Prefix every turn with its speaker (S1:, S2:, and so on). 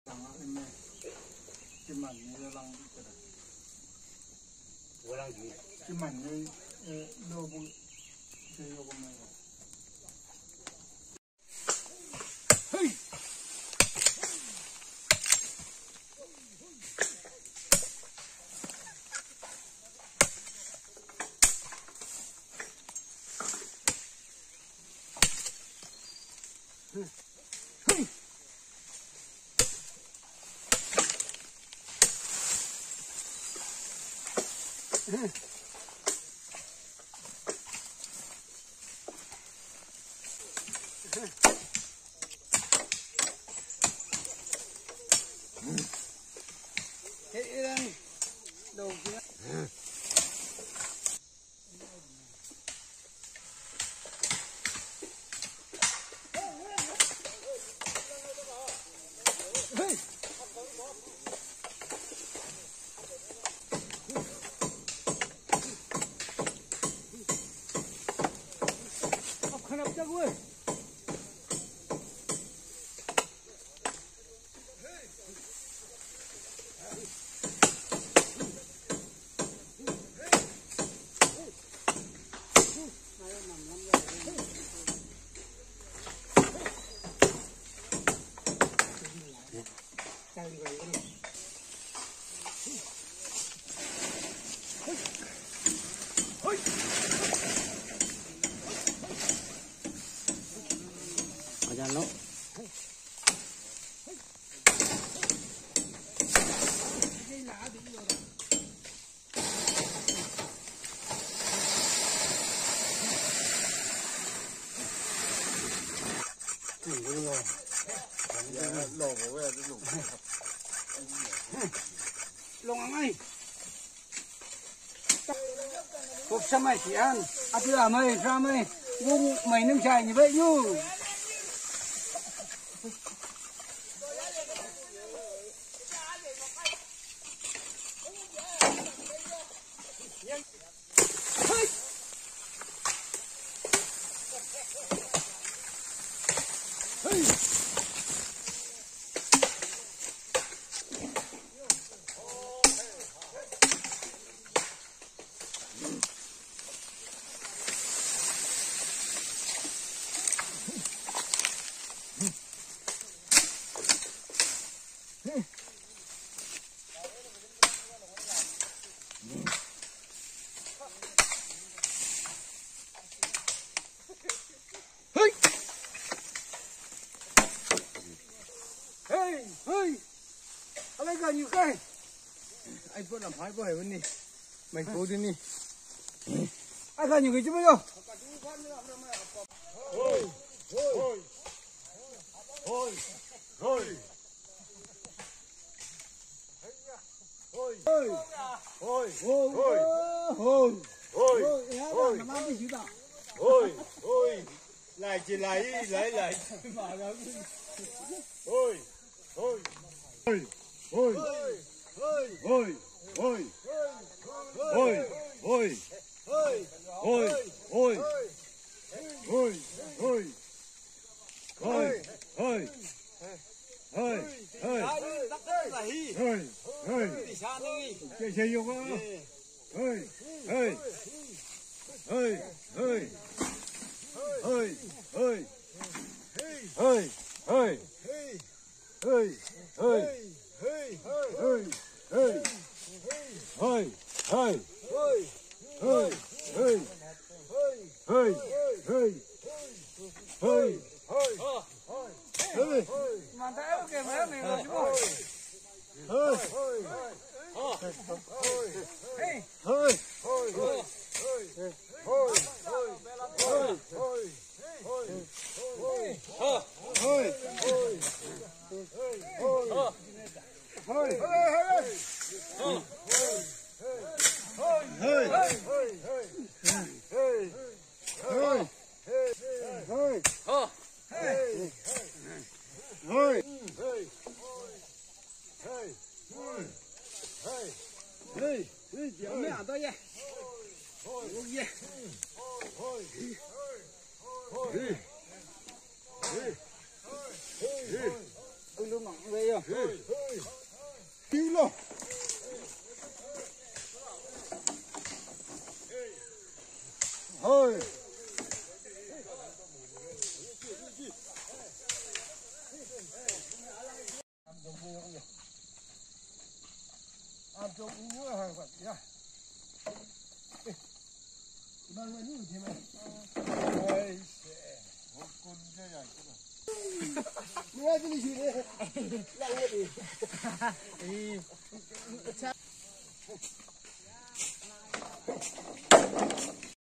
S1: Hộp xăm mày chỉ ăn, từ à mày ra mày, ngung mày nâng chài như vậy như. Như cái anh vẫn làm phái bởi vấn đi mày cố đi đi ai ra nhiều cái chứ bây giờ thôi thôi thôi thôi thôi thôi thôi thôi thôi thôi lại chỉ lấy mà đâu thôi thôi thôi ôi ôi ôi ôi ôi ôi ôi ôi ôi ôi ôi ôi ôi ôi chơi chơi vô không ôi ôi ôi ôi ôi ôi ôi ôi ôi ôi hey, hey, hey, hey, hey, hey, hey, hey, hey, hey, hey, hey, mà thấy kìa mấy này rồi chứ không? Hey, hey, hey, Ôi, lúc nặng về chưa? 了，丢了。嘿。俺中午还管呀，那我你听没？哎，我滚这样子了。你看这里去的，让我的。哎，